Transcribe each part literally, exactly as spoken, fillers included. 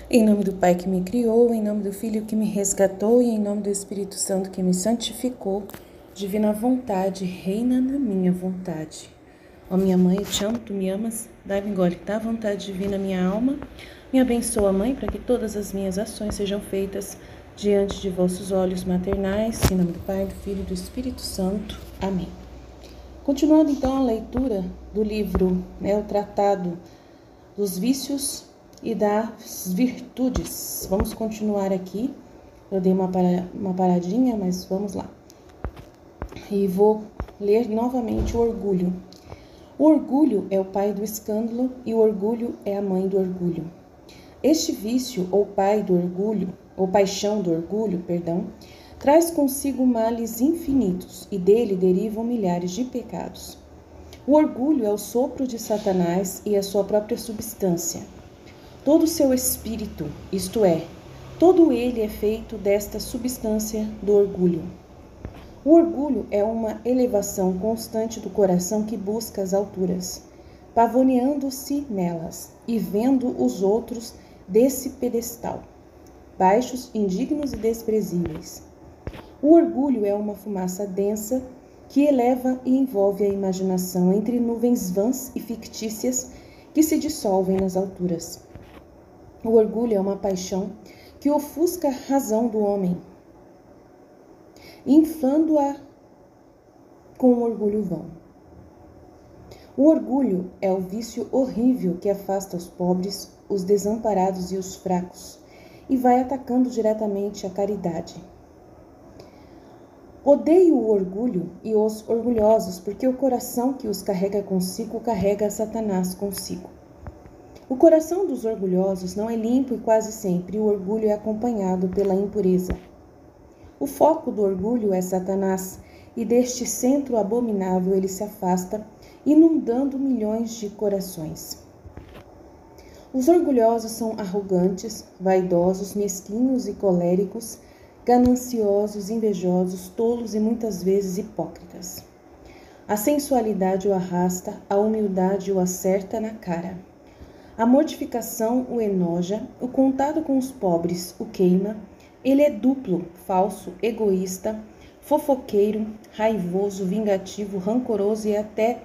Em nome do Pai que me criou, em nome do Filho que me resgatou e em nome do Espírito Santo que me santificou, divina vontade, reina na minha vontade. Ó minha mãe, eu te amo, tu me amas, dá-me engole, dá vontade divina minha alma. Me abençoa, mãe, para que todas as minhas ações sejam feitas diante de vossos olhos maternais. Em nome do Pai, do Filho e do Espírito Santo. Amém. Continuando então a leitura do livro, né, o Tratado dos Vícios e das Virtudes. Vamos continuar aqui. Eu dei uma, para, uma paradinha, mas vamos lá. E vou ler novamente o orgulho. O orgulho é o pai do escândalo e o orgulho é a mãe do orgulho. Este vício, ou pai do orgulho, ou paixão do orgulho, perdão, traz consigo males infinitos e dele derivam milhares de pecados. O orgulho é o sopro de Satanás e a sua própria substância. Todo o seu espírito, isto é, todo ele é feito desta substância do orgulho. O orgulho é uma elevação constante do coração que busca as alturas, pavoneando-se nelas e vendo os outros desse pedestal, baixos, indignos e desprezíveis. O orgulho é uma fumaça densa que eleva e envolve a imaginação entre nuvens vãs e fictícias que se dissolvem nas alturas. O orgulho é uma paixão que ofusca a razão do homem, inflando-a com um orgulho vão. O orgulho é o vício horrível que afasta os pobres, os desamparados e os fracos, e vai atacando diretamente a caridade. Odeio o orgulho e os orgulhosos, porque o coração que os carrega consigo carrega Satanás consigo. O coração dos orgulhosos não é limpo e quase sempre o orgulho é acompanhado pela impureza. O foco do orgulho é Satanás, e deste centro abominável ele se afasta, inundando milhões de corações. Os orgulhosos são arrogantes, vaidosos, mesquinhos e coléricos, gananciosos, invejosos, tolos e muitas vezes hipócritas. A sensualidade o arrasta, a humildade o acerta na cara. A mortificação o enoja, o contato com os pobres o queima. Ele é duplo, falso, egoísta, fofoqueiro, raivoso, vingativo, rancoroso e até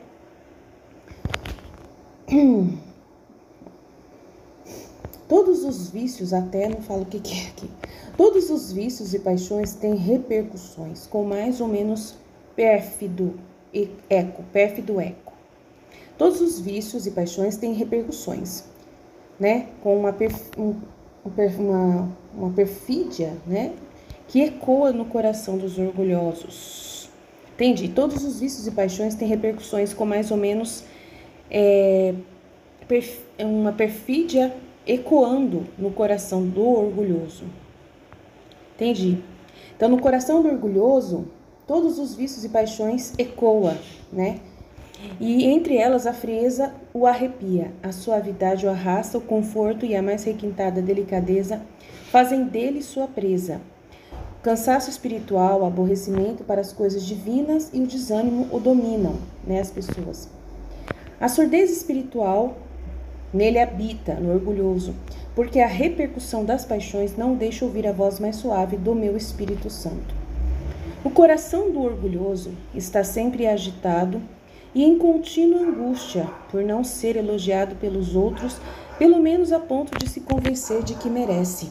todos os vícios, até não falo o que é aqui. Todos os vícios e paixões têm repercussões, com mais ou menos pérfido eco, pérfido eco. Todos os vícios e paixões têm repercussões, né? Com uma, perf, um, uma, uma perfídia, né? Que ecoa no coração dos orgulhosos. Entendi? Todos os vícios e paixões têm repercussões com mais ou menos é, perf, uma perfídia ecoando no coração do orgulhoso. Entendi? Então, no coração do orgulhoso, todos os vícios e paixões ecoam, né? E entre elas a frieza o arrepia, a suavidade o arrasta, o conforto e a mais requintada delicadeza fazem dele sua presa. O cansaço espiritual, o aborrecimento para as coisas divinas e o desânimo o dominam, né, as pessoas. A surdez espiritual nele habita, no orgulhoso, porque a repercussão das paixões não deixa ouvir a voz mais suave do meu Espírito Santo. O coração do orgulhoso está sempre agitado e em contínua angústia por não ser elogiado pelos outros, pelo menos a ponto de se convencer de que merece.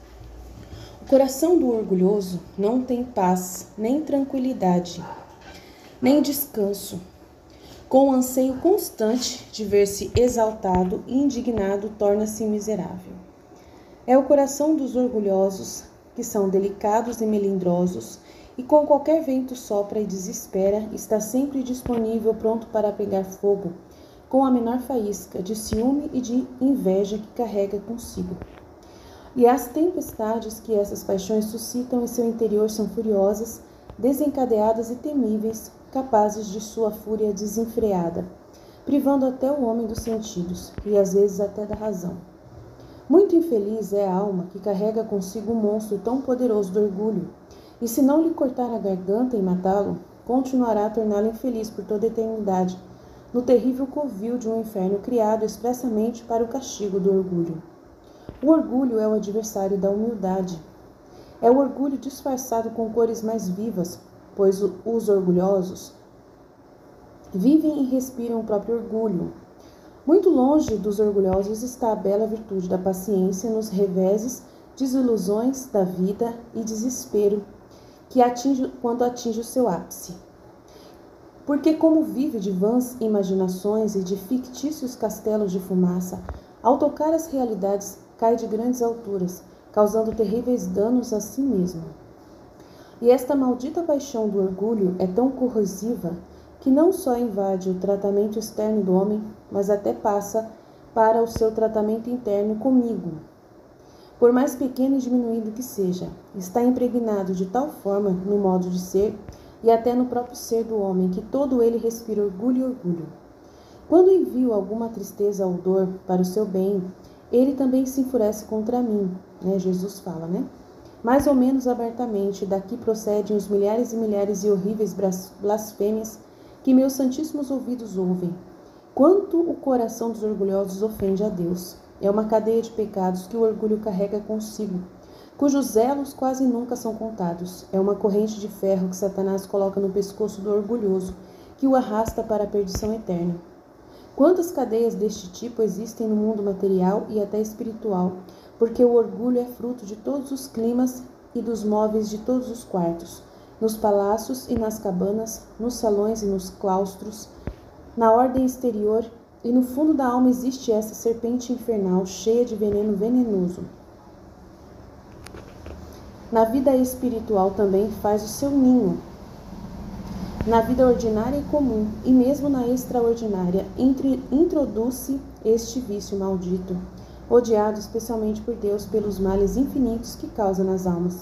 O coração do orgulhoso não tem paz, nem tranquilidade, nem descanso. Com o anseio constante de ver-se exaltado e indignado, torna-se miserável. É o coração dos orgulhosos, que são delicados e melindrosos, e com qualquer vento sopra e desespera, está sempre disponível, pronto para pegar fogo, com a menor faísca de ciúme e de inveja que carrega consigo. E as tempestades que essas paixões suscitam em seu interior são furiosas, desencadeadas e temíveis, capazes de sua fúria desenfreada, privando até o homem dos sentidos, e às vezes até da razão. Muito infeliz é a alma que carrega consigo um monstro tão poderoso do orgulho, e se não lhe cortar a garganta e matá-lo, continuará a torná-lo infeliz por toda a eternidade, no terrível covil de um inferno criado expressamente para o castigo do orgulho. O orgulho é o adversário da humildade. É o orgulho disfarçado com cores mais vivas, pois os orgulhosos vivem e respiram o próprio orgulho. Muito longe dos orgulhosos está a bela virtude da paciência nos reveses, desilusões da vida e desespero que atinge quando atinge o seu ápice. Porque como vive de vãs imaginações e de fictícios castelos de fumaça, ao tocar as realidades cai de grandes alturas, causando terríveis danos a si mesmo. E esta maldita paixão do orgulho é tão corrosiva que não só invade o tratamento externo do homem, mas até passa para o seu tratamento interno comigo. Por mais pequeno e diminuído que seja, está impregnado de tal forma no modo de ser e até no próprio ser do homem, que todo ele respira orgulho e orgulho. Quando envio alguma tristeza ou dor para o seu bem, ele também se enfurece contra mim, né? Jesus fala, né? Mais ou menos abertamente, daqui procedem os milhares e milhares de horríveis blasfêmias que meus santíssimos ouvidos ouvem. Quanto o coração dos orgulhosos ofende a Deus. É uma cadeia de pecados que o orgulho carrega consigo, cujos elos quase nunca são contados. É uma corrente de ferro que Satanás coloca no pescoço do orgulhoso, que o arrasta para a perdição eterna. Quantas cadeias deste tipo existem no mundo material e até espiritual, porque o orgulho é fruto de todos os climas e dos móveis de todos os quartos, nos palácios e nas cabanas, nos salões e nos claustros, na ordem exterior, e no fundo da alma existe essa serpente infernal cheia de veneno venenoso. Na vida espiritual também faz o seu ninho. Na vida ordinária e comum, e mesmo na extraordinária, introduz-se este vício maldito, odiado especialmente por Deus pelos males infinitos que causa nas almas.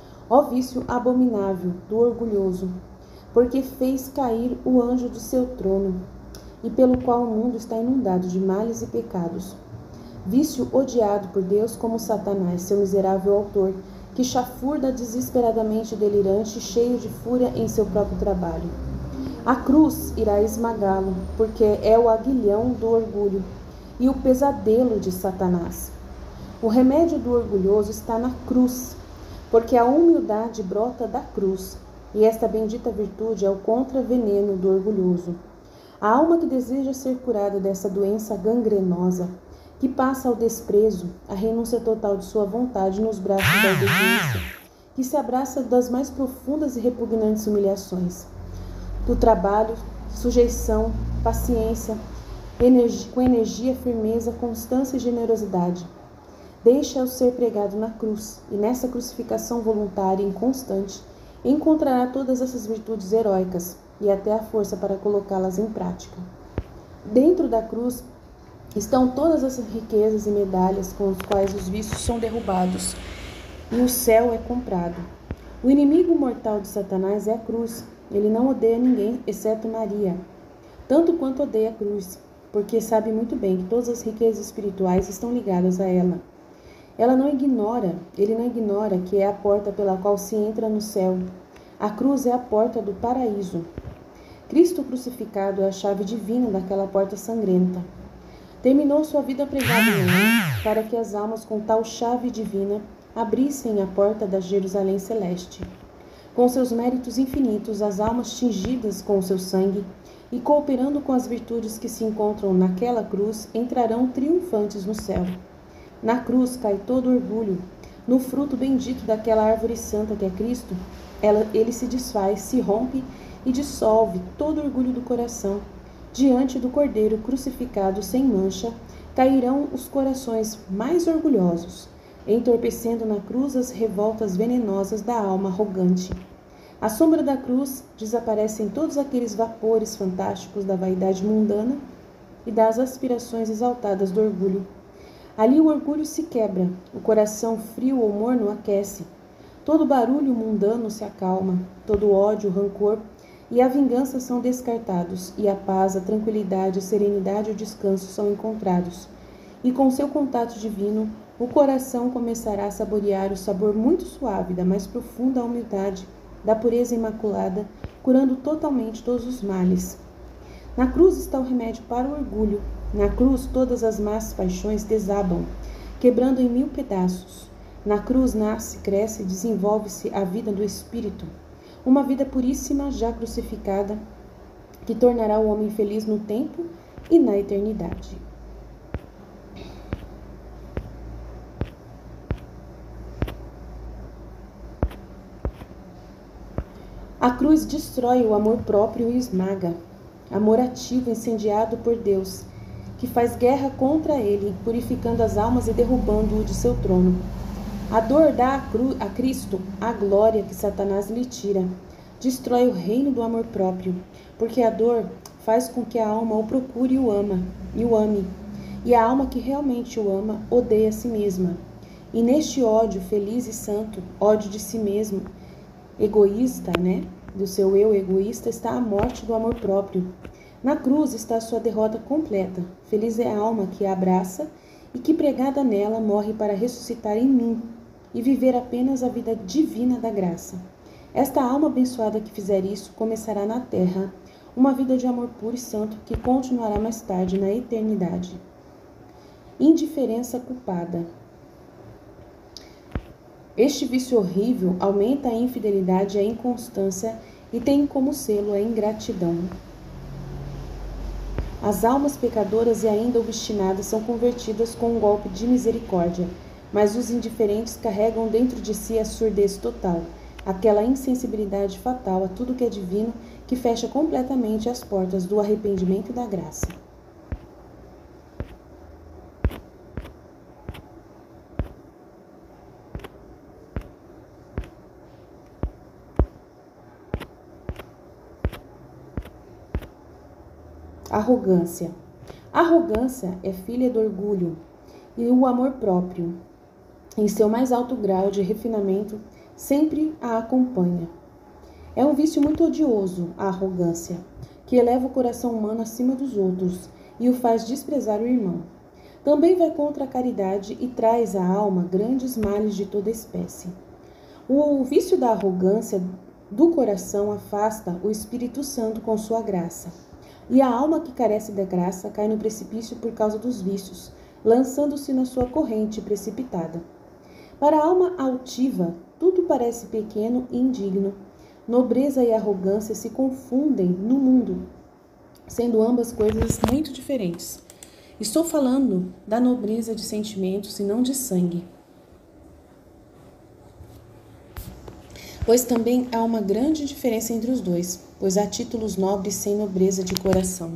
Ó vício abominável do orgulhoso, porque fez cair o anjo do seu trono, e pelo qual o mundo está inundado de males e pecados. Vício odiado por Deus como Satanás, seu miserável autor, que chafurda desesperadamente delirante, cheio de fúria em seu próprio trabalho. A cruz irá esmagá-lo, porque é o aguilhão do orgulho e o pesadelo de Satanás. O remédio do orgulhoso está na cruz, porque a humildade brota da cruz, e esta bendita virtude é o contraveneno do orgulhoso. A alma que deseja ser curada dessa doença gangrenosa, que passa ao desprezo, a renúncia total de sua vontade nos braços da obediência, que se abraça das mais profundas e repugnantes humilhações, do trabalho, sujeição, paciência, energia, com energia, firmeza, constância e generosidade. Deixa-o ser pregado na cruz, e nessa crucificação voluntária e inconstante, encontrará todas essas virtudes heróicas e até a força para colocá-las em prática. Dentro da cruz estão todas essas riquezas e medalhas com as quais os vícios são derrubados e o céu é comprado. O inimigo mortal de Satanás é a cruz. Ele não odeia ninguém, exceto Maria, tanto quanto odeia a cruz, porque sabe muito bem que todas as riquezas espirituais estão ligadas a ela. Ela não ignora, ele não ignora que é a porta pela qual se entra no céu. A cruz é a porta do paraíso. Cristo crucificado é a chave divina daquela porta sangrenta. Terminou sua vida pregado nela, para que as almas com tal chave divina abrissem a porta da Jerusalém celeste. Com seus méritos infinitos, as almas tingidas com o seu sangue e cooperando com as virtudes que se encontram naquela cruz, entrarão triunfantes no céu. Na cruz cai todo orgulho. No fruto bendito daquela árvore santa que é Cristo, ela, ele se desfaz, se rompe e dissolve todo orgulho do coração. Diante do Cordeiro crucificado sem mancha, cairão os corações mais orgulhosos, entorpecendo na cruz as revoltas venenosas da alma arrogante. À sombra da cruz desaparecem todos aqueles vapores fantásticos da vaidade mundana e das aspirações exaltadas do orgulho. Ali o orgulho se quebra, o coração frio ou morno aquece, todo barulho mundano se acalma, todo ódio, rancor e a vingança são descartados, e a paz, a tranquilidade, a serenidade e o descanso são encontrados. E com seu contato divino, o coração começará a saborear o sabor muito suave da mais profunda humildade, da pureza imaculada, curando totalmente todos os males. Na cruz está o remédio para o orgulho. Na cruz todas as más paixões desabam, quebrando em mil pedaços. Na cruz nasce, cresce e desenvolve-se a vida do Espírito, uma vida puríssima já crucificada, que tornará o homem feliz no tempo e na eternidade. A cruz destrói o amor próprio e esmaga, amor ativo incendiado por Deus, que faz guerra contra ele, purificando as almas e derrubando-o de seu trono. A dor dá a, cru, a Cristo a glória que Satanás lhe tira, destrói o reino do amor próprio, porque a dor faz com que a alma o procure e o ama, e o ame, e a alma que realmente o ama odeia a si mesma. E neste ódio feliz e santo, ódio de si mesmo, egoísta, né, do seu eu egoísta, está a morte do amor próprio. Na cruz está a sua derrota completa. Feliz é a alma que a abraça e que, pregada nela, morre para ressuscitar em mim e viver apenas a vida divina da graça. Esta alma abençoada que fizer isso começará na terra uma vida de amor puro e santo que continuará mais tarde na eternidade. Indiferença culpada. Este vício horrível aumenta a infidelidade e a inconstância e tem como selo a ingratidão. As almas pecadoras e ainda obstinadas são convertidas com um golpe de misericórdia, mas os indiferentes carregam dentro de si a surdez total, aquela insensibilidade fatal a tudo que é divino que fecha completamente as portas do arrependimento e da graça. Arrogância. Arrogância é filha do orgulho e o amor próprio, em seu mais alto grau de refinamento, sempre a acompanha. É um vício muito odioso, a arrogância, que eleva o coração humano acima dos outros e o faz desprezar o irmão. Também vai contra a caridade e traz à alma grandes males de toda espécie. O vício da arrogância do coração afasta o Espírito Santo com sua graça. E a alma que carece da graça cai no precipício por causa dos vícios, lançando-se na sua corrente precipitada. Para a alma altiva, tudo parece pequeno e indigno. Nobreza e arrogância se confundem no mundo, sendo ambas coisas muito diferentes. Estou falando da nobreza de sentimentos e não de sangue. Pois também há uma grande diferença entre os dois, pois há títulos nobres sem nobreza de coração.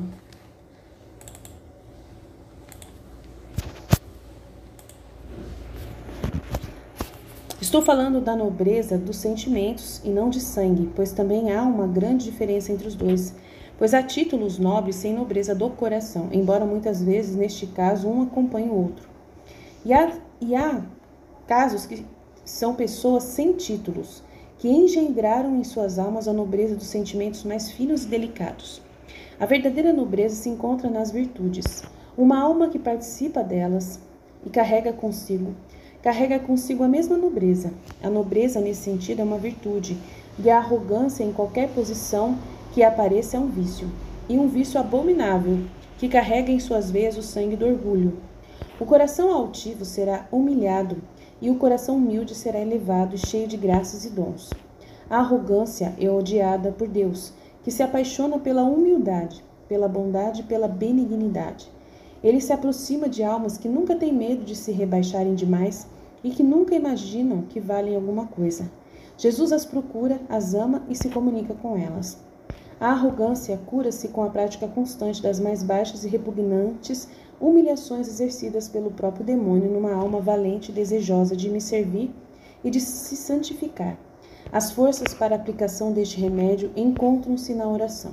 Estou falando da nobreza dos sentimentos e não de sangue, pois também há uma grande diferença entre os dois, pois há títulos nobres sem nobreza do coração, embora muitas vezes, neste caso, um acompanhe o outro. E há, e há casos que são pessoas sem títulos, que engendraram em suas almas a nobreza dos sentimentos mais finos e delicados. A verdadeira nobreza se encontra nas virtudes. Uma alma que participa delas e carrega consigo, carrega consigo a mesma nobreza. A nobreza, nesse sentido, é uma virtude, e a arrogância em qualquer posição que apareça é um vício, e um vício abominável, que carrega em suas veias o sangue do orgulho. O coração altivo será humilhado, e o coração humilde será elevado e cheio de graças e dons. A arrogância é odiada por Deus, que se apaixona pela humildade, pela bondade e pela benignidade. Ele se aproxima de almas que nunca têm medo de se rebaixarem demais e que nunca imaginam que valem alguma coisa. Jesus as procura, as ama e se comunica com elas. A arrogância cura-se com a prática constante das mais baixas e repugnantes humilhações exercidas pelo próprio demônio numa alma valente e desejosa de me servir e de se santificar. As forças para a aplicação deste remédio encontram-se na oração.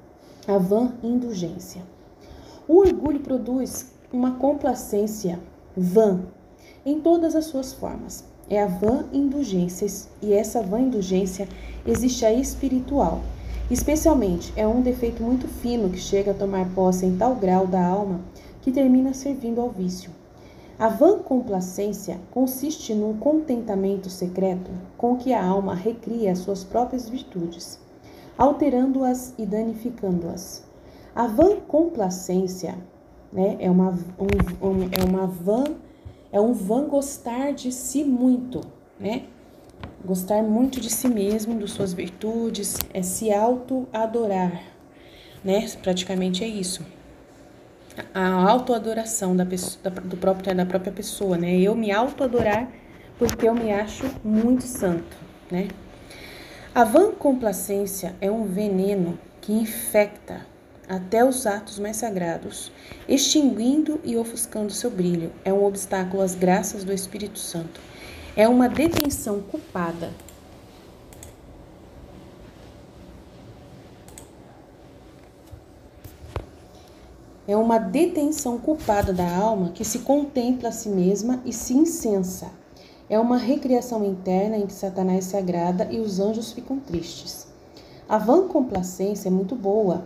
A vã indulgência. O orgulho produz uma complacência vã em todas as suas formas. É a vã indulgência, e essa vã indulgência existe a espiritual. Especialmente, é um defeito muito fino que chega a tomar posse em tal grau da alma que termina servindo ao vício. A vã complacência consiste num contentamento secreto com que a alma recria as suas próprias virtudes, alterando-as e danificando-as. A vã complacência, né, é, uma, um, um, é uma vã É um vã gostar de si muito, né? Gostar muito de si mesmo, das suas virtudes, é se auto-adorar, né? Praticamente é isso. A autoadoração da pessoa, da, do próprio, da própria pessoa, né? Eu me autoadorar porque eu me acho muito santo, né? A vancomplacência é um veneno que infecta até os atos mais sagrados, extinguindo e ofuscando seu brilho. É um obstáculo às graças do Espírito Santo. É uma detenção culpada. É uma detenção culpada da alma que se contempla a si mesma e se incensa. É uma recriação interna em que Satanás se agrada e os anjos ficam tristes. A vancomplacência é muito boa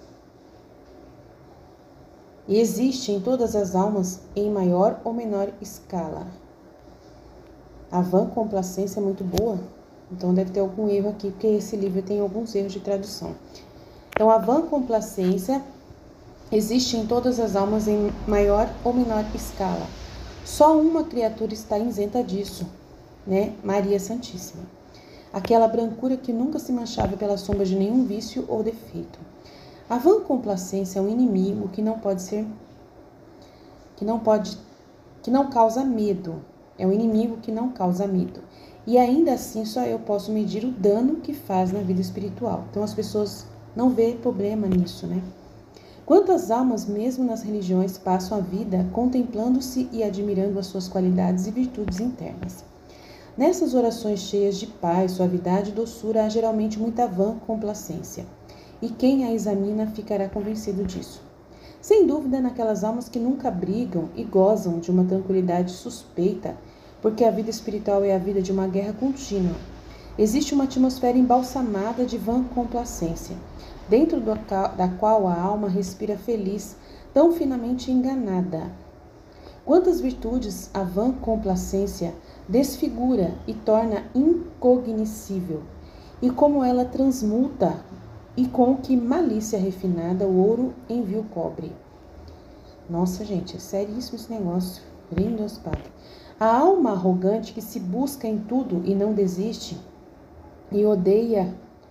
e existe em todas as almas em maior ou menor escala. A vancomplacência é muito boa? Então deve ter algum erro aqui, porque esse livro tem alguns erros de tradução. Então a vancomplacência existe em todas as almas em maior ou menor escala. Só uma criatura está isenta disso, né? Maria Santíssima. Aquela brancura que nunca se manchava pela sombra de nenhum vício ou defeito. A vancomplacência é um inimigo que não pode ser, que não pode, que não causa medo. É um inimigo que não causa medo. E ainda assim só eu posso medir o dano que faz na vida espiritual. Então as pessoas não vêem problema nisso, né? Quantas almas, mesmo nas religiões, passam a vida contemplando-se e admirando as suas qualidades e virtudes internas. Nessas orações cheias de paz, suavidade e doçura, há geralmente muita vancomplacência. E quem a examina ficará convencido disso. Sem dúvida, naquelas almas que nunca brigam e gozam de uma tranquilidade suspeita, porque a vida espiritual é a vida de uma guerra contínua. Existe uma atmosfera embalsamada de vancomplacência, dentro do, da qual a alma respira feliz, tão finamente enganada. Quantas virtudes a vancomplacência desfigura e torna incognoscível, e como ela transmuta, e com que malícia refinada o ouro envia o cobre. Nossa, gente, é seríssimo esse negócio. Lindo as padres. A alma arrogante que se busca em tudo e não desiste, e odeia,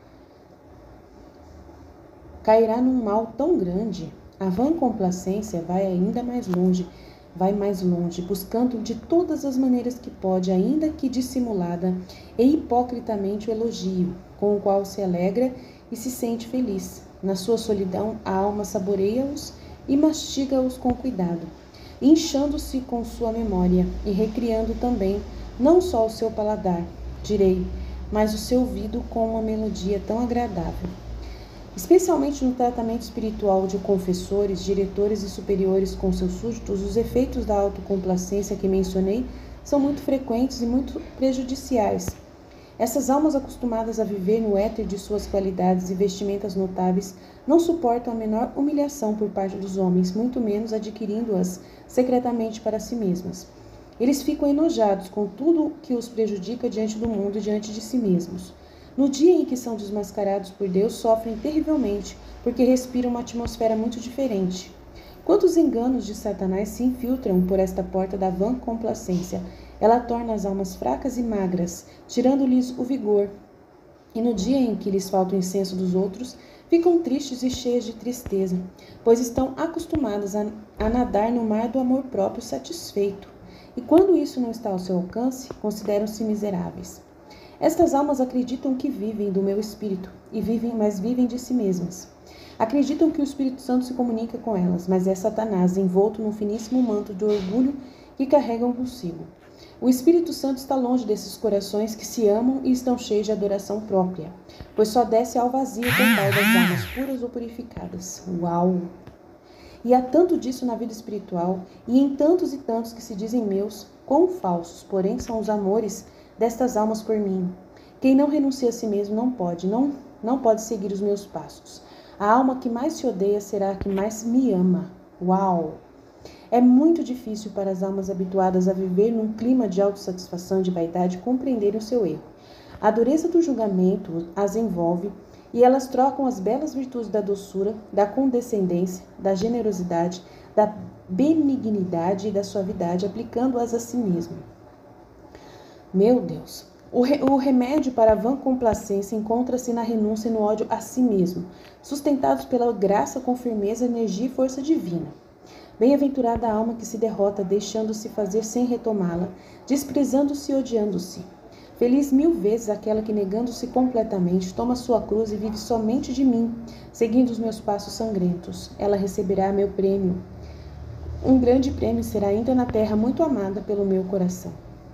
cairá num mal tão grande. A vancomplacência vai ainda mais longe, vai mais longe, buscando de todas as maneiras que pode, ainda que dissimulada e hipocritamente, o elogio, com o qual se alegra e se sente feliz. Na sua solidão, a alma saboreia-os e mastiga-os com cuidado, inchando-se com sua memória e recriando também não só o seu paladar, direi, mas o seu ouvido com uma melodia tão agradável. Especialmente no tratamento espiritual de confessores, diretores e superiores com seus súditos, os efeitos da autocomplacência que mencionei são muito frequentes e muito prejudiciais. Essas almas acostumadas a viver no éter de suas qualidades e vestimentas notáveis não suportam a menor humilhação por parte dos homens, muito menos adquirindo-as secretamente para si mesmas. Eles ficam enojados com tudo que os prejudica diante do mundo e diante de si mesmos. No dia em que são desmascarados por Deus, sofrem terrivelmente, porque respiram uma atmosfera muito diferente. Quantos enganos de Satanás se infiltram por esta porta da vancomplacência? Ela torna as almas fracas e magras, tirando-lhes o vigor. E no dia em que lhes falta o incenso dos outros, ficam tristes e cheias de tristeza, pois estão acostumadas a, a nadar no mar do amor próprio satisfeito. E quando isso não está ao seu alcance, consideram-se miseráveis. Estas almas acreditam que vivem do meu espírito, e vivem, mas vivem de si mesmas. Acreditam que o Espírito Santo se comunica com elas, mas é Satanás envolto num finíssimo manto de orgulho que carregam consigo. O Espírito Santo está longe desses corações que se amam e estão cheios de adoração própria, pois só desce ao vazio total das almas puras ou purificadas. Uau! E há tanto disso na vida espiritual, e em tantos e tantos que se dizem meus, quão falsos, porém, são os amores destas almas por mim. Quem não renuncia a si mesmo não pode, não, não pode seguir os meus passos. A alma que mais se odeia será a que mais me ama. Uau! É muito difícil para as almas habituadas a viver num clima de autossatisfação e de vaidade compreenderem o seu erro. A dureza do julgamento as envolve e elas trocam as belas virtudes da doçura, da condescendência, da generosidade, da benignidade e da suavidade, aplicando-as a si mesmo. Meu Deus! O, re, o remédio para a vã complacência encontra-se na renúncia e no ódio a si mesmo, sustentados pela graça com firmeza, energia e força divina. Bem-aventurada a alma que se derrota, deixando-se fazer sem retomá-la, desprezando-se e odiando-se. Feliz mil vezes aquela que, negando-se completamente, toma sua cruz e vive somente de mim, seguindo os meus passos sangrentos. Ela receberá meu prêmio. Um grande prêmio será ainda na terra, muito amada pelo meu coração.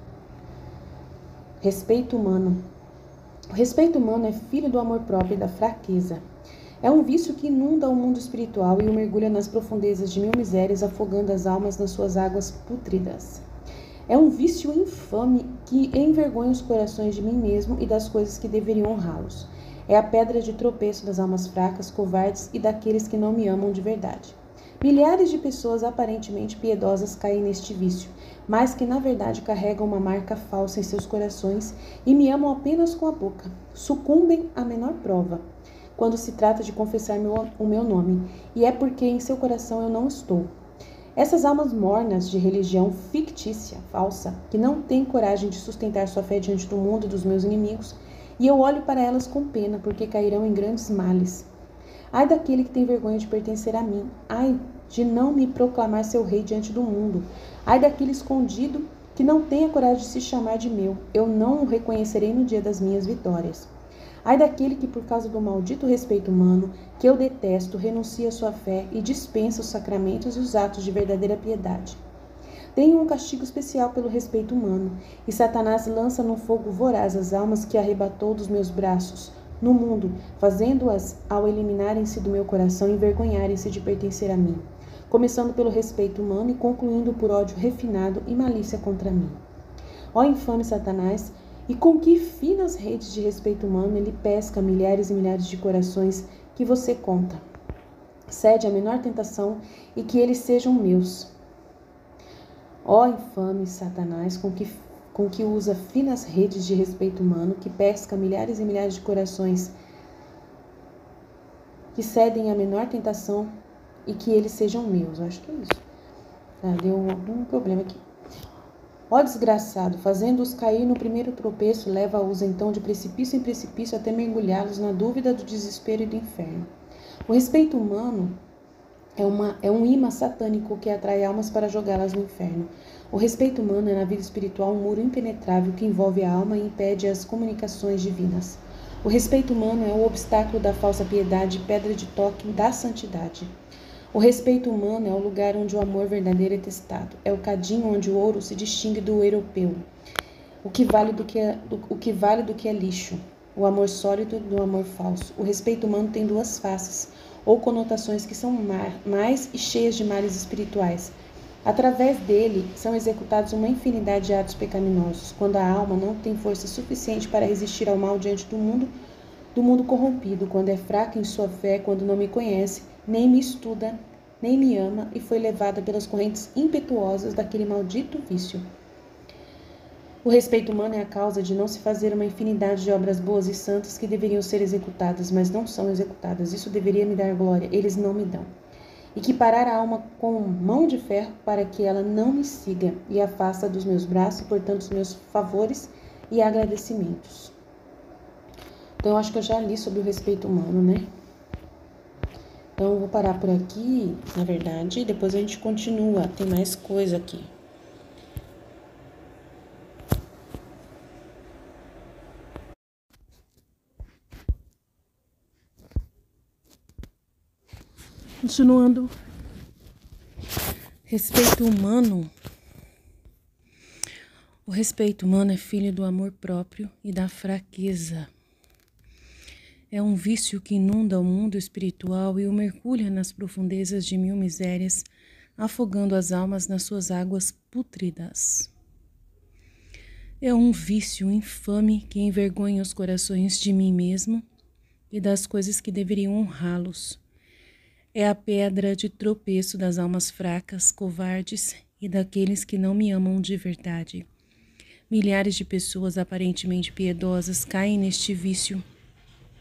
Respeito humano. O respeito humano é filho do amor próprio e da fraqueza. É um vício que inunda o mundo espiritual e o mergulha nas profundezas de mil misérias, afogando as almas nas suas águas pútridas. É um vício infame que envergonha os corações de mim mesmo e das coisas que deveriam honrá-los. É a pedra de tropeço das almas fracas, covardes e daqueles que não me amam de verdade. Milhares de pessoas aparentemente piedosas caem neste vício, mas que na verdade carregam uma marca falsa em seus corações e me amam apenas com a boca. Sucumbem à menor prova, quando se trata de confessar meu, o meu nome, e é porque em seu coração eu não estou. Essas almas mornas de religião fictícia, falsa, que não têm coragem de sustentar sua fé diante do mundo e dos meus inimigos, e eu olho para elas com pena, porque cairão em grandes males. Ai daquele que tem vergonha de pertencer a mim, ai de não me proclamar seu rei diante do mundo, ai daquele escondido que não tem a coragem de se chamar de meu, eu não o reconhecerei no dia das minhas vitórias. Ai daquele que, por causa do maldito respeito humano, que eu detesto, renuncia à sua fé e dispensa os sacramentos e os atos de verdadeira piedade. Tenho um castigo especial pelo respeito humano, e Satanás lança no fogo voraz as almas que arrebatou dos meus braços, no mundo, fazendo-as, ao eliminarem-se do meu coração, envergonharem-se de pertencer a mim, começando pelo respeito humano e concluindo por ódio refinado e malícia contra mim. Ó infame Satanás, e com que finas redes de respeito humano ele pesca milhares e milhares de corações que você conta. Cede a menor tentação e que eles sejam meus. Ó infame Satanás, com que, com que usa finas redes de respeito humano, que pesca milhares e milhares de corações que cedem a menor tentação e que eles sejam meus. Eu acho que é isso. Ah, deu algum problema aqui. Ó desgraçado, fazendo-os cair no primeiro tropeço, leva-os então de precipício em precipício até mergulhá-los na dúvida do desespero e do inferno. O respeito humano é, uma, é um imã satânico que atrai almas para jogá-las no inferno. O respeito humano é na vida espiritual um muro impenetrável que envolve a alma e impede as comunicações divinas. O respeito humano é o obstáculo da falsa piedade, pedra de toque da santidade. O respeito humano é o lugar onde o amor verdadeiro é testado. É o cadinho onde o ouro se distingue do europeu. O que vale do que é, do, o que vale do que é lixo. O amor sólido do amor falso. O respeito humano tem duas faces, ou conotações que são mar, mais e cheias de males espirituais. Através dele são executados uma infinidade de atos pecaminosos, quando a alma não tem força suficiente para resistir ao mal diante do mundo, do mundo corrompido, quando é fraca em sua fé, quando não me conhece, nem me estuda, nem me ama e foi levada pelas correntes impetuosas daquele maldito vício. O respeito humano é a causa de não se fazer uma infinidade de obras boas e santas que deveriam ser executadas, mas não são executadas. Isso deveria me dar glória, eles não me dão. E que parar a alma com mão de ferro para que ela não me siga e afasta dos meus braços, portanto, os meus favores e agradecimentos. Então, eu acho que eu já li sobre o respeito humano, né? Então, eu vou parar por aqui, na verdade, e depois a gente continua. Tem mais coisa aqui. Continuando. Respeito humano. O respeito humano é filho do amor próprio e da fraqueza. É um vício que inunda o mundo espiritual e o mergulha nas profundezas de mil misérias, afogando as almas nas suas águas pútridas. É um vício infame que envergonha os corações de mim mesmo e das coisas que deveriam honrá-los. É a pedra de tropeço das almas fracas, covardes e daqueles que não me amam de verdade. Milhares de pessoas aparentemente piedosas caem neste vício,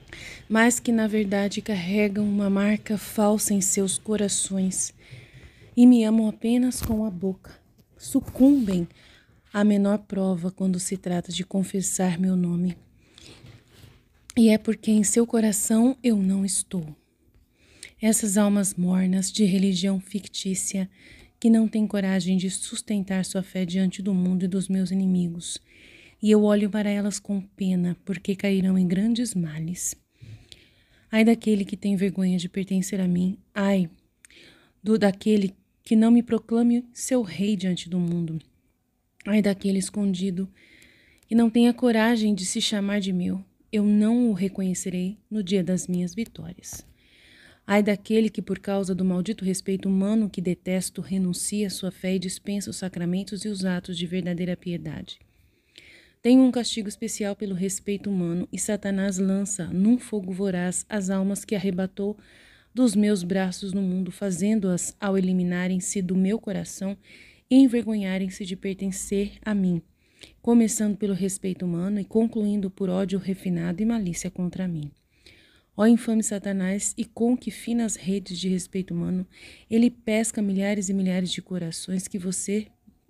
mas que na verdade carregam uma marca falsa em seus corações e me amam apenas com a boca. Sucumbem à menor prova quando se trata de confessar meu nome. E é porque em seu coração eu não estou. Essas almas mornas de religião fictícia que não têm coragem de sustentar sua fé diante do mundo e dos meus inimigos. E eu olho para elas com pena, porque cairão em grandes males. Ai daquele que tem vergonha de pertencer a mim, ai do daquele que não me proclame seu rei diante do mundo. Ai daquele escondido que não tenha coragem de se chamar de meu, eu não o reconhecerei no dia das minhas vitórias. Ai daquele que, por causa do maldito respeito humano que detesto, renuncia à sua fé e dispensa os sacramentos e os atos de verdadeira piedade. Tenho um castigo especial pelo respeito humano, e Satanás lança num fogo voraz as almas que arrebatou dos meus braços no mundo, fazendo-as, ao eliminarem-se do meu coração, envergonharem-se de pertencer a mim, começando pelo respeito humano e concluindo por ódio refinado e malícia contra mim. Ó infame Satanás, e com que finas redes de respeito humano ele pesca milhares e milhares de corações que você...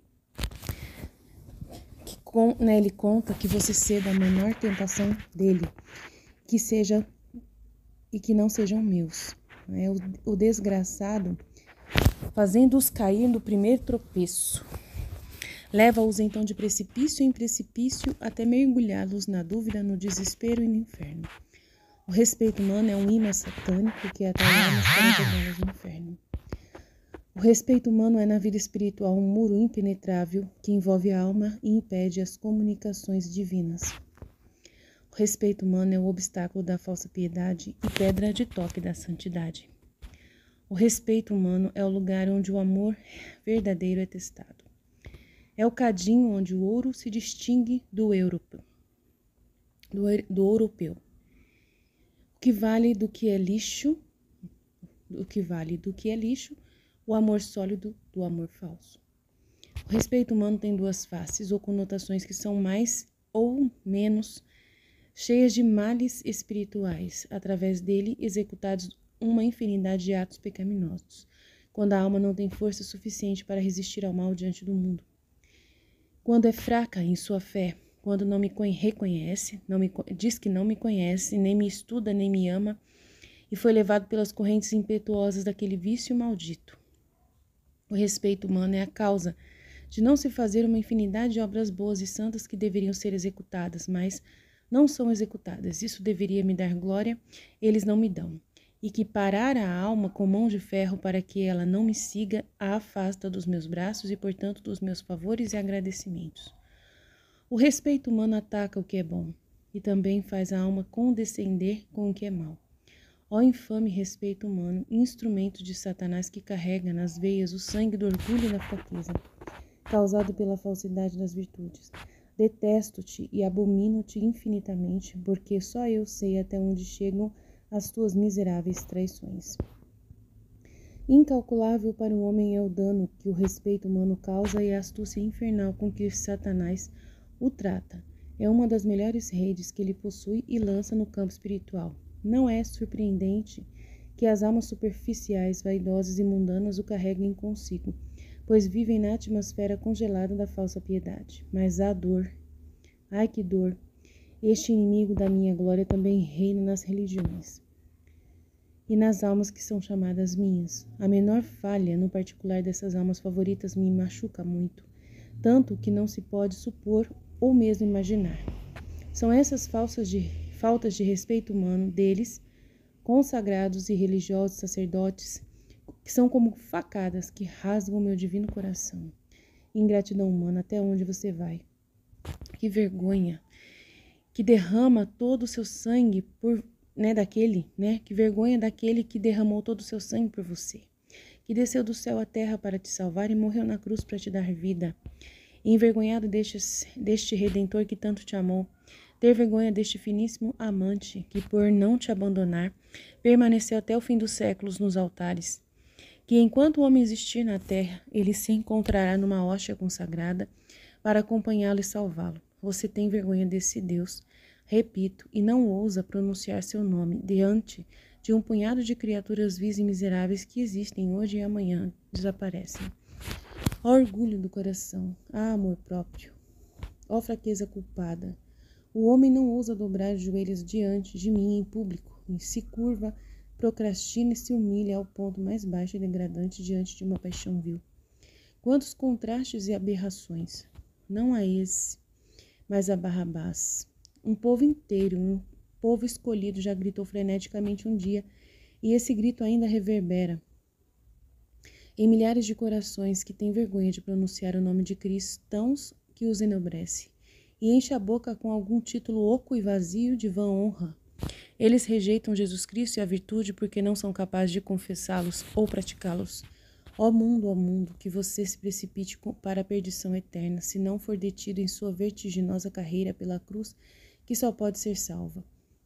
que com, né, ele conta que você ceda a menor tentação dele, que seja e que não sejam meus. Né? O, o desgraçado, fazendo-os cair no primeiro tropeço, leva-os então de precipício em precipício até mergulhá-los na dúvida, no desespero e no inferno. O respeito humano é um imã satânico que atrai almas para jogá-las no inferno. O respeito humano é na vida espiritual um muro impenetrável que envolve a alma e impede as comunicações divinas. O respeito humano é o obstáculo da falsa piedade e pedra de toque da santidade. O respeito humano é o lugar onde o amor verdadeiro é testado. É o cadinho onde o ouro se distingue do europeu. Do, do europeu. O que vale do que é lixo, o que vale do que é lixo, o amor sólido do amor falso. O respeito humano tem duas faces ou conotações que são mais ou menos cheias de males espirituais, através dele executados uma infinidade de atos pecaminosos, quando a alma não tem força suficiente para resistir ao mal diante do mundo. Quando é fraca em sua fé, quando não me reconhece, não me, diz que não me conhece, nem me estuda, nem me ama, e foi levado pelas correntes impetuosas daquele vício maldito. O respeito humano é a causa de não se fazer uma infinidade de obras boas e santas que deveriam ser executadas, mas não são executadas. Isso deveria me dar glória, eles não me dão. E que parar a alma com mão de ferro para que ela não me siga, a afasta dos meus braços e, portanto, dos meus favores e agradecimentos. O respeito humano ataca o que é bom e também faz a alma condescender com o que é mau. Ó infame respeito humano, instrumento de Satanás que carrega nas veias o sangue do orgulho e da fraqueza, causado pela falsidade das virtudes. Detesto-te e abomino-te infinitamente, porque só eu sei até onde chegam as tuas miseráveis traições. Incalculável para o homem é o dano que o respeito humano causa e a astúcia infernal com que Satanás o trata. É uma das melhores redes que ele possui e lança no campo espiritual. Não é surpreendente que as almas superficiais, vaidosas e mundanas o carreguem consigo, pois vivem na atmosfera congelada da falsa piedade. Mas há dor. Ai, que dor! Este inimigo da minha glória também reina nas religiões e nas almas que são chamadas minhas. A menor falha, no particular dessas almas favoritas, me machuca muito, tanto que não se pode supor ou mesmo imaginar. São essas falsas de, faltas de respeito humano deles, consagrados e religiosos sacerdotes, que são como facadas que rasgam meu divino coração. Ingratidão humana, até onde você vai? Que vergonha! Que derrama todo o seu sangue por, né, daquele, né? Que vergonha daquele que derramou todo o seu sangue por você, que desceu do céu à terra para te salvar e morreu na cruz para te dar vida. Envergonhado deste, deste Redentor que tanto te amou, ter vergonha deste finíssimo amante que, por não te abandonar, permaneceu até o fim dos séculos nos altares, que enquanto o homem existir na terra, ele se encontrará numa hóstia consagrada para acompanhá-lo e salvá-lo. Você tem vergonha desse Deus, repito, e não ousa pronunciar seu nome diante de um punhado de criaturas vis e miseráveis que existem hoje e amanhã desaparecem. Ó orgulho do coração, ah amor próprio, ó fraqueza culpada, o homem não ousa dobrar os joelhos diante de mim em público, e se curva, procrastina e se humilha ao ponto mais baixo e degradante diante de uma paixão vil. Quantos contrastes e aberrações! Não a esse, mas a Barrabás. Um povo inteiro, um povo escolhido já gritou freneticamente um dia, e esse grito ainda reverbera em milhares de corações que têm vergonha de pronunciar o nome de cristãos que os enobrece, e enche a boca com algum título oco e vazio de vã honra. Eles rejeitam Jesus Cristo e a virtude porque não são capazes de confessá-los ou praticá-los. Ó mundo, ó mundo, que você se precipite para a perdição eterna, se não for detido em sua vertiginosa carreira pela cruz, que só pode ser salva.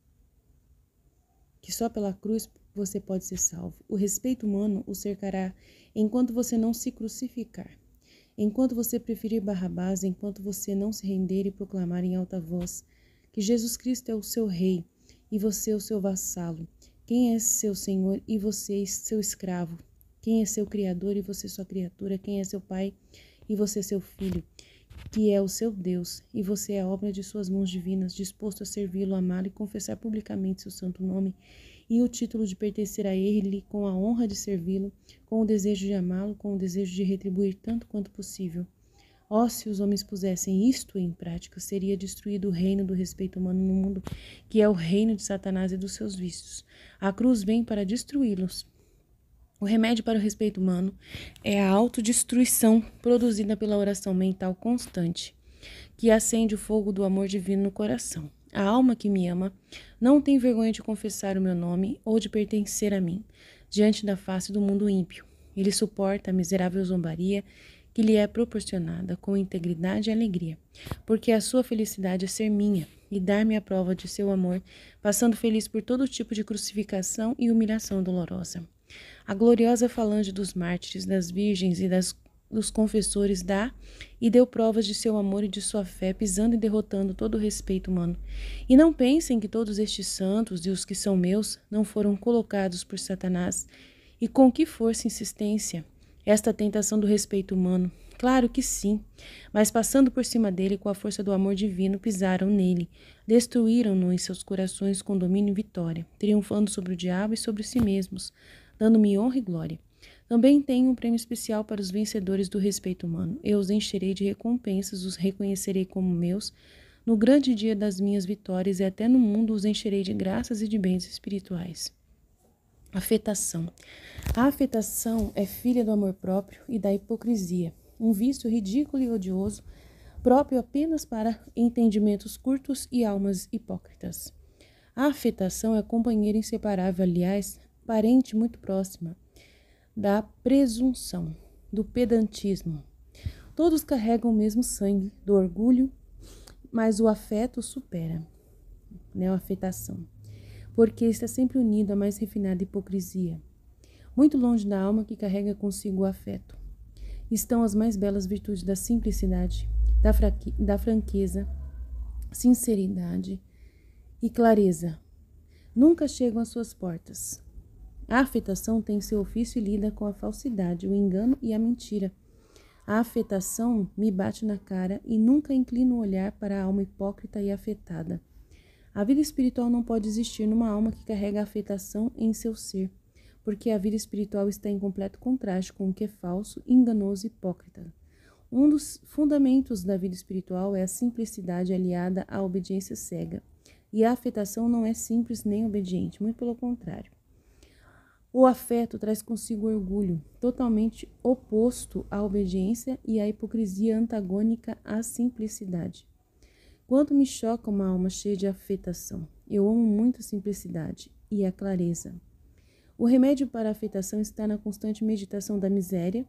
Que só pela cruz você pode ser salvo. O respeito humano o cercará enquanto você não se crucificar. Enquanto você preferir Barrabás, enquanto você não se render e proclamar em alta voz que Jesus Cristo é o seu rei e você o seu vassalo. Quem é seu senhor e você seu escravo? Quem é seu criador e você sua criatura? Quem é seu pai e você seu filho? Que é o seu Deus e você é a obra de suas mãos divinas, disposto a servi-lo, amá-lo e confessar publicamente seu santo nome e o título de pertencer a ele, com a honra de servi-lo, com o desejo de amá-lo, com o desejo de retribuir tanto quanto possível. Oh, se os homens pusessem isto em prática, seria destruído o reino do respeito humano no mundo, que é o reino de Satanás e dos seus vícios. A cruz vem para destruí-los. O remédio para o respeito humano é a autodestruição produzida pela oração mental constante, que acende o fogo do amor divino no coração. A alma que me ama não tem vergonha de confessar o meu nome ou de pertencer a mim, diante da face do mundo ímpio. Ele suporta a miserável zombaria que lhe é proporcionada com integridade e alegria, porque a sua felicidade é ser minha e dar-me a prova de seu amor, passando feliz por todo tipo de crucificação e humilhação dolorosa. A gloriosa falange dos mártires, das virgens e das, dos confessores dá e deu provas de seu amor e de sua fé, pisando e derrotando todo o respeito humano. E não pensem que todos estes santos e os que são meus não foram colocados por Satanás. E com que força e insistência esta tentação do respeito humano? Claro que sim, mas passando por cima dele com a força do amor divino, pisaram nele, destruíram-no em seus corações com domínio e vitória, triunfando sobre o diabo e sobre si mesmos, dando-me honra e glória. Também tenho um prêmio especial para os vencedores do respeito humano. Eu os encherei de recompensas, os reconhecerei como meus, no grande dia das minhas vitórias, e até no mundo os encherei de graças e de bens espirituais. Afetação. A afetação é filha do amor próprio e da hipocrisia, um vício ridículo e odioso, próprio apenas para entendimentos curtos e almas hipócritas. A afetação é companheira inseparável, aliás, parente muito próxima da presunção, do pedantismo. Todos carregam o mesmo sangue, do orgulho, mas o afeto supera, né, a afetação, porque está sempre unido à mais refinada hipocrisia. Muito longe da alma que carrega consigo o afeto estão as mais belas virtudes da simplicidade, da, fraque... da franqueza, sinceridade e clareza. Nunca chegam às suas portas. A afetação tem seu ofício e lida com a falsidade, o engano e a mentira. A afetação me bate na cara e nunca inclino o olhar para a alma hipócrita e afetada. A vida espiritual não pode existir numa alma que carrega a afetação em seu ser, porque a vida espiritual está em completo contraste com o que é falso, enganoso e hipócrita. Um dos fundamentos da vida espiritual é a simplicidade aliada à obediência cega, e a afetação não é simples nem obediente, muito pelo contrário. O afeto traz consigo orgulho, totalmente oposto à obediência, e à hipocrisia antagônica à simplicidade. Quanto me choca uma alma cheia de afetação. Eu amo muito a simplicidade e a clareza. O remédio para a afetação está na constante meditação da miséria,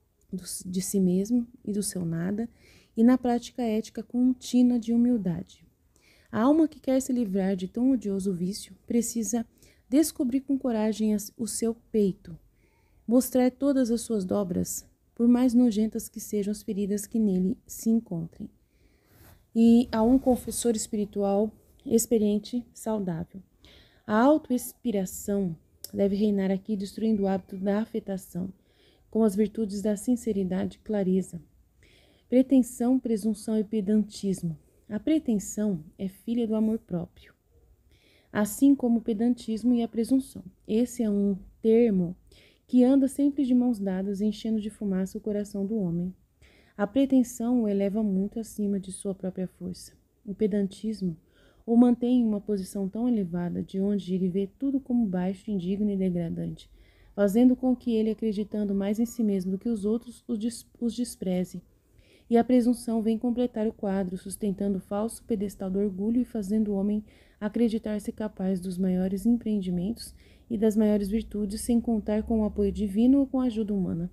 de si mesmo e do seu nada, e na prática ética contínua de humildade. A alma que quer se livrar de tão odioso vício precisa descobrir com coragem o seu peito, mostrar todas as suas dobras, por mais nojentas que sejam as feridas que nele se encontrem. E a um confessor espiritual experiente, saudável. A autoexpiração deve reinar aqui, destruindo o hábito da afetação, com as virtudes da sinceridade e clareza. Pretensão, presunção e pedantismo. A pretensão é filha do amor próprio, assim como o pedantismo e a presunção. Esse é um termo que anda sempre de mãos dadas, enchendo de fumaça o coração do homem. A pretensão o eleva muito acima de sua própria força. O pedantismo o mantém em uma posição tão elevada, de onde ele vê tudo como baixo, indigno e degradante, fazendo com que ele, acreditando mais em si mesmo do que os outros, os despreze. E a presunção vem completar o quadro, sustentando o falso pedestal do orgulho e fazendo o homem acreditar-se capaz dos maiores empreendimentos e das maiores virtudes, sem contar com o apoio divino ou com a ajuda humana.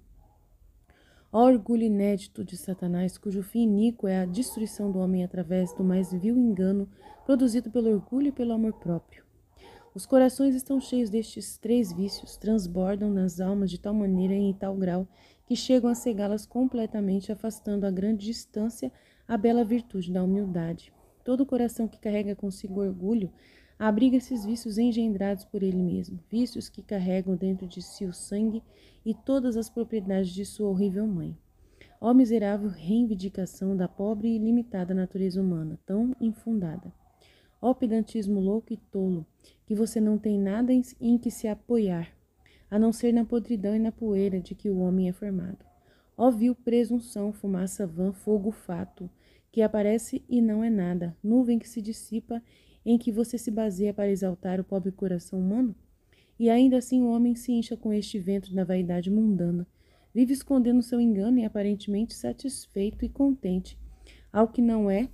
Ó orgulho inédito de Satanás, cujo fim iníquo é a destruição do homem através do mais vil engano produzido pelo orgulho e pelo amor próprio. Os corações estão cheios destes três vícios, transbordam nas almas de tal maneira e em tal grau que chegam a cegá-las completamente, afastando a grande distância a bela virtude da humildade. Todo coração que carrega consigo orgulho abriga esses vícios engendrados por ele mesmo, vícios que carregam dentro de si o sangue e todas as propriedades de sua horrível mãe. Ó miserável reivindicação da pobre e limitada natureza humana, tão infundada! Ó pedantismo louco e tolo, que você não tem nada em, em que se apoiar, a não ser na podridão e na poeira de que o homem é formado. Ó vil presunção, fumaça vã, fogo fato, que aparece e não é nada, nuvem que se dissipa, em que você se baseia para exaltar o pobre coração humano? E ainda assim o homem se incha com este vento da vaidade mundana, vive escondendo seu engano e aparentemente satisfeito e contente, ao que não é,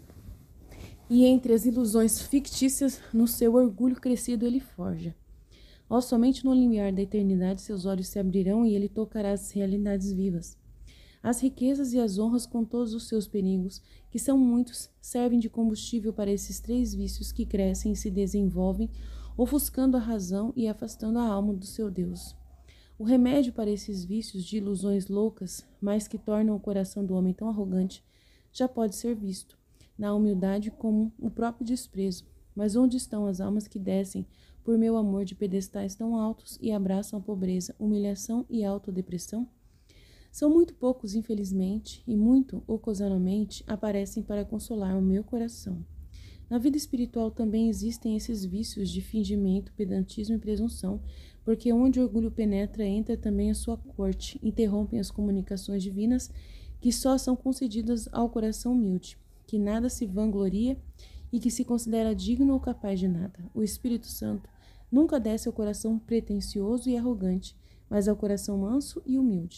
e entre as ilusões fictícias, no seu orgulho crescido ele forja. Ó, somente no limiar da eternidade seus olhos se abrirão e ele tocará as realidades vivas. As riquezas e as honras, com todos os seus perigos, que são muitos, servem de combustível para esses três vícios que crescem e se desenvolvem, ofuscando a razão e afastando a alma do seu Deus. O remédio para esses vícios de ilusões loucas, mas que tornam o coração do homem tão arrogante, já pode ser visto na humildade como o próprio desprezo. Mas onde estão as almas que descem por meu amor de pedestais tão altos e abraçam a pobreza, humilhação e autodepressão? São muito poucos, infelizmente, e muito ocasionalmente aparecem para consolar o meu coração. Na vida espiritual também existem esses vícios de fingimento, pedantismo e presunção, porque onde o orgulho penetra, entra também a sua corte, interrompem as comunicações divinas que só são concedidas ao coração humilde, que nada se vangloria e que se considera digno ou capaz de nada. O Espírito Santo nunca desce ao coração pretensioso e arrogante, mas ao coração manso e humilde.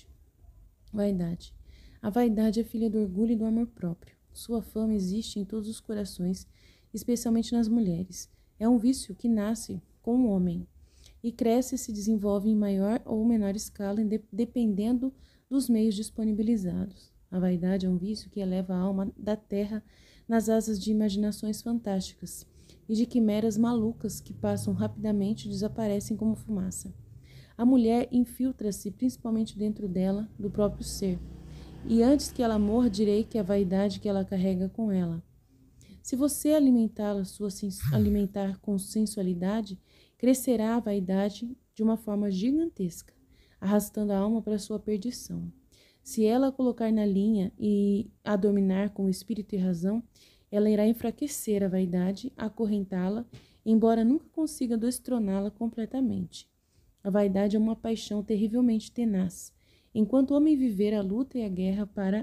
Vaidade. A vaidade é filha do orgulho e do amor próprio. Sua fama existe em todos os corações, especialmente nas mulheres. É um vício que nasce com o homem e cresce e se desenvolve em maior ou menor escala, dependendo dos meios disponibilizados. A vaidade é um vício que eleva a alma da terra nas asas de imaginações fantásticas e de quimeras malucas que passam rapidamente e desaparecem como fumaça. A mulher infiltra-se principalmente dentro dela, do próprio ser, e antes que ela morra, direi que a vaidade que ela carrega com ela. Se você alimentá-la, sua alimentar com sensualidade, crescerá a vaidade de uma forma gigantesca, arrastando a alma para sua perdição. Se ela a colocar na linha e a dominar com espírito e razão, ela irá enfraquecer a vaidade, acorrentá-la, embora nunca consiga destroná-la completamente. A vaidade é uma paixão terrivelmente tenaz. Enquanto o homem viver, a luta e a guerra para,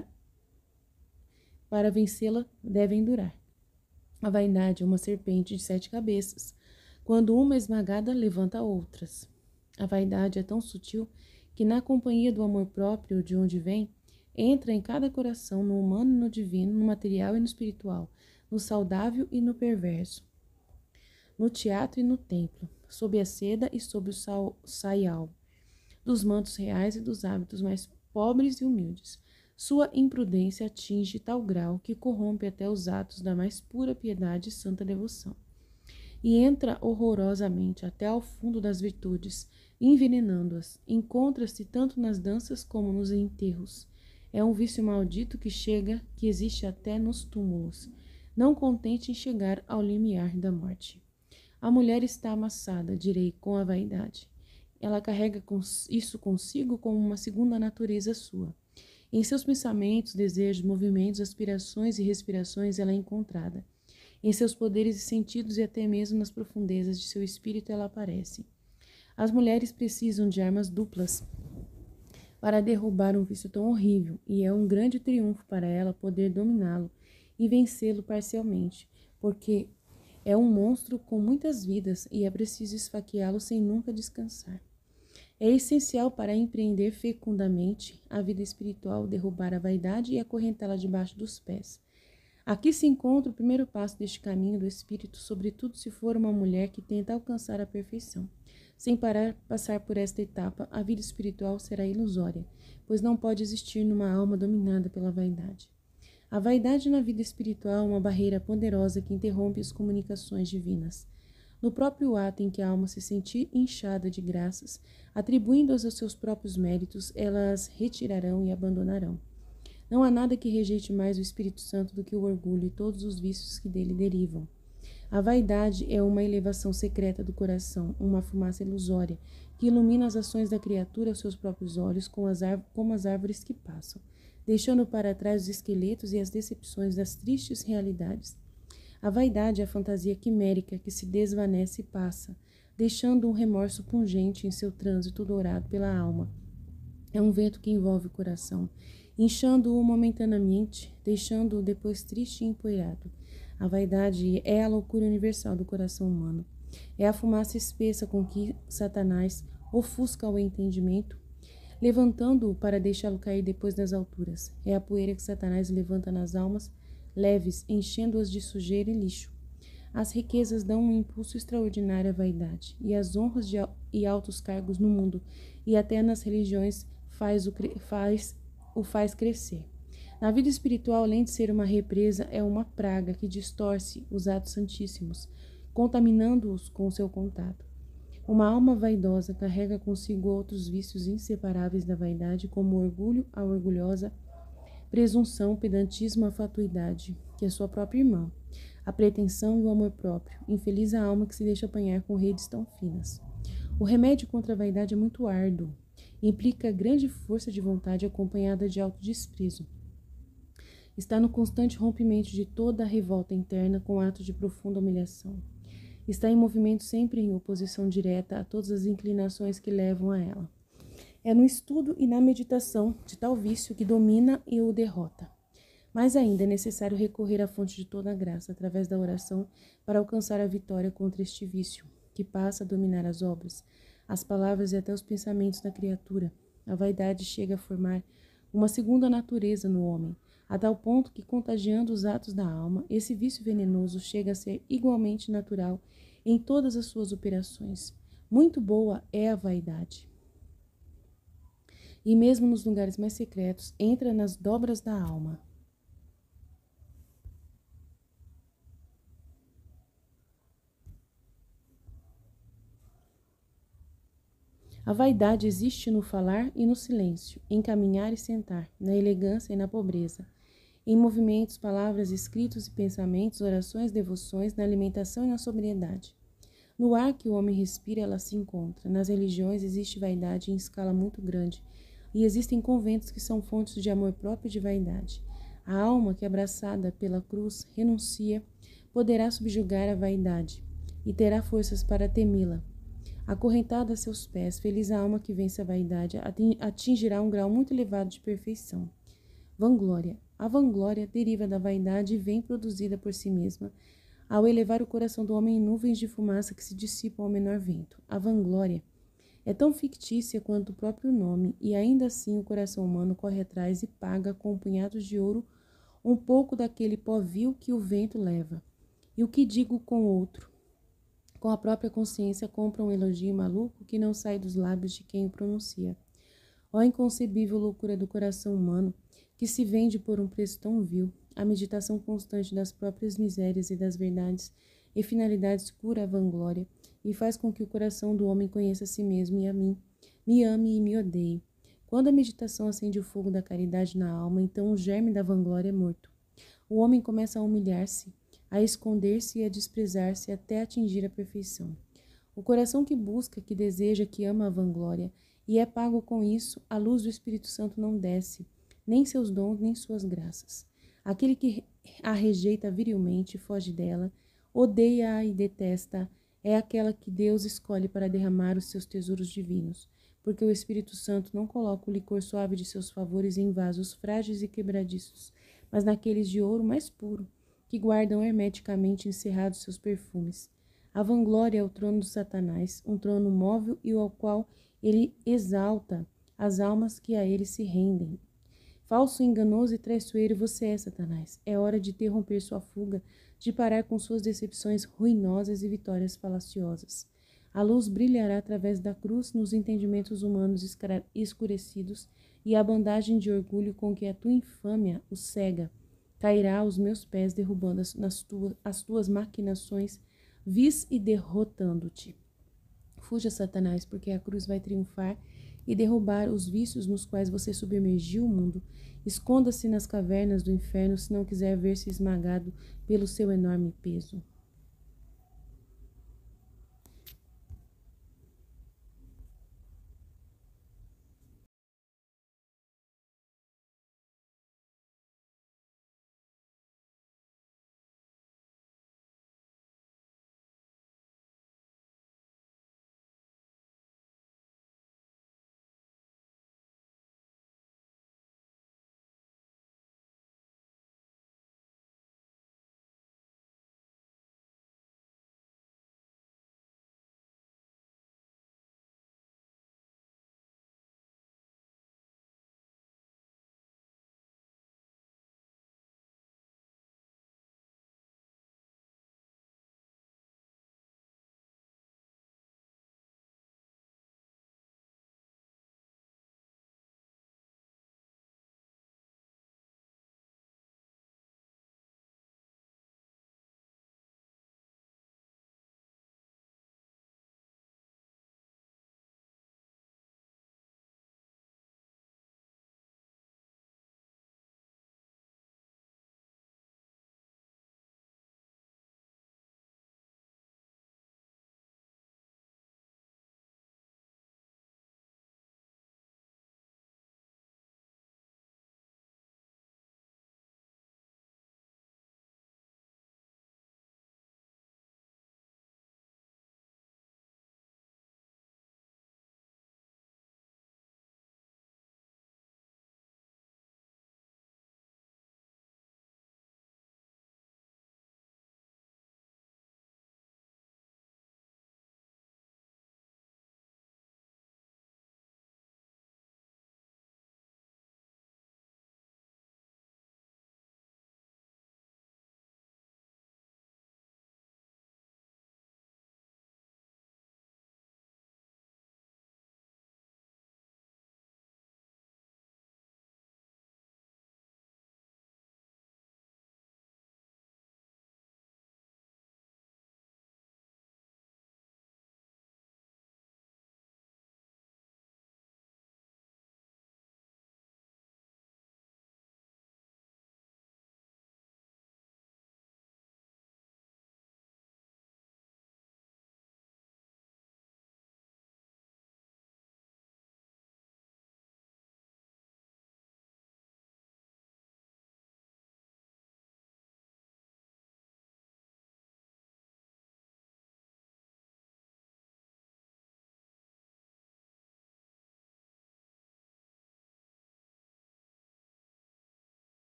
para vencê-la devem durar. A vaidade é uma serpente de sete cabeças. Quando uma é esmagada, levanta outras. A vaidade é tão sutil que, na companhia do amor próprio de onde vem, entra em cada coração, no humano e no divino, no material e no espiritual, no saudável e no perverso, no teatro e no templo, sob a seda e sob o saial, dos mantos reais e dos hábitos mais pobres e humildes. Sua imprudência atinge tal grau que corrompe até os atos da mais pura piedade e santa devoção, e entra horrorosamente até ao fundo das virtudes, envenenando-as. Encontra-se tanto nas danças como nos enterros. É um vício maldito que chega, que existe até nos túmulos, não contente em chegar ao limiar da morte. A mulher está amassada, direi, com a vaidade. Ela carrega isso consigo como uma segunda natureza sua. Em seus pensamentos, desejos, movimentos, aspirações e respirações ela é encontrada. Em seus poderes e sentidos e até mesmo nas profundezas de seu espírito ela aparece. As mulheres precisam de armas duplas para derrubar um vício tão horrível, e é um grande triunfo para ela poder dominá-lo e vencê-lo parcialmente, porque é um monstro com muitas vidas e é preciso esfaqueá-lo sem nunca descansar. É essencial para empreender fecundamente a vida espiritual derrubar a vaidade e acorrentá-la debaixo dos pés. Aqui se encontra o primeiro passo deste caminho do espírito, sobretudo se for uma mulher que tenta alcançar a perfeição. Sem parar passar por esta etapa, a vida espiritual será ilusória, pois não pode existir numa alma dominada pela vaidade. A vaidade na vida espiritual é uma barreira poderosa que interrompe as comunicações divinas. No próprio ato em que a alma se sentir inchada de graças, atribuindo-as aos seus próprios méritos, elas retirarão e abandonarão. Não há nada que rejeite mais o Espírito Santo do que o orgulho e todos os vícios que dele derivam. A vaidade é uma elevação secreta do coração, uma fumaça ilusória, que ilumina as ações da criatura aos seus próprios olhos como as, como as árvores que passam, deixando para trás os esqueletos e as decepções das tristes realidades. A vaidade é a fantasia quimérica que se desvanece e passa, deixando um remorso pungente em seu trânsito dourado pela alma. É um vento que envolve o coração, inchando-o momentaneamente, deixando-o depois triste e empoeirado. A vaidade é a loucura universal do coração humano. É a fumaça espessa com que Satanás ofusca o entendimento, levantando-o para deixá-lo cair depois das alturas. É a poeira que Satanás levanta nas almas, leves, enchendo-as de sujeira e lixo. As riquezas dão um impulso extraordinário à vaidade, e as honras de, e altos cargos no mundo, e até nas religiões, faz o, faz, o faz crescer. Na vida espiritual, além de ser uma represa, é uma praga que distorce os atos santíssimos, contaminando-os com seu contato. Uma alma vaidosa carrega consigo outros vícios inseparáveis da vaidade, como o orgulho, a orgulhosa, presunção, o pedantismo, a fatuidade, que é sua própria irmã, a pretensão e o amor próprio. Infeliz a alma que se deixa apanhar com redes tão finas. O remédio contra a vaidade é muito árduo, implica grande força de vontade acompanhada de autodesprezo. Está no constante rompimento de toda a revolta interna com atos de profunda humilhação. Está em movimento sempre em oposição direta a todas as inclinações que levam a ela. É no estudo e na meditação de tal vício que domina e o derrota. Mas ainda é necessário recorrer à fonte de toda a graça, através da oração, para alcançar a vitória contra este vício, que passa a dominar as obras, as palavras e até os pensamentos da criatura. A vaidade chega a formar uma segunda natureza no homem, a tal ponto que, contagiando os atos da alma, esse vício venenoso chega a ser igualmente natural em todas as suas operações. Muito boa é a vaidade. E mesmo nos lugares mais secretos, entra nas dobras da alma. A vaidade existe no falar e no silêncio, em caminhar e sentar, na elegância e na pobreza, em movimentos, palavras, escritos e pensamentos, orações, devoções, na alimentação e na sobriedade. No ar que o homem respira, ela se encontra. Nas religiões existe vaidade em escala muito grande, e existem conventos que são fontes de amor próprio e de vaidade. A alma que, abraçada pela cruz, renuncia, poderá subjugar a vaidade, e terá forças para temê-la. Acorrentada a seus pés, feliz a alma que vence a vaidade, atingirá um grau muito elevado de perfeição. Vanglória. A vanglória deriva da vaidade e vem produzida por si mesma, ao elevar o coração do homem em nuvens de fumaça que se dissipam ao menor vento. A vanglória é tão fictícia quanto o próprio nome, e ainda assim o coração humano corre atrás e paga com punhados de ouro um pouco daquele pó vil que o vento leva. E o que digo com outro? Com a própria consciência compra um elogio maluco que não sai dos lábios de quem o pronuncia. Ó inconcebível loucura do coração humano, que se vende por um preço tão vil, a meditação constante das próprias misérias e das verdades e finalidades cura a vanglória e faz com que o coração do homem conheça a si mesmo e a mim, me ame e me odeie. Quando a meditação acende o fogo da caridade na alma, então o germe da vanglória é morto. O homem começa a humilhar-se, a esconder-se e a desprezar-se até atingir a perfeição. O coração que busca, que deseja, que ama a vanglória, e é pago com isso, a luz do Espírito Santo não desce, nem seus dons, nem suas graças. Aquele que a rejeita virilmente, foge dela, odeia-a e detesta, é aquela que Deus escolhe para derramar os seus tesouros divinos, porque o Espírito Santo não coloca o licor suave de seus favores em vasos frágeis e quebradiços, mas naqueles de ouro mais puro, que guardam hermeticamente encerrados seus perfumes. A vanglória é o trono de Satanás, um trono móvel e ao qual ele exalta as almas que a ele se rendem. Falso, enganoso e traiçoeiro você é, Satanás. É hora de interromper sua fuga, de parar com suas decepções ruinosas e vitórias falaciosas. A luz brilhará através da cruz nos entendimentos humanos escurecidos, e a bandagem de orgulho com que a tua infâmia os cega cairá aos meus pés, derrubando as, nas tuas, as tuas maquinações vis e derrotando-te. Fuja, Satanás, porque a cruz vai triunfar e derrubar os vícios nos quais você submergiu o mundo. Esconda-se nas cavernas do inferno se não quiser ver-se esmagado pelo seu enorme peso.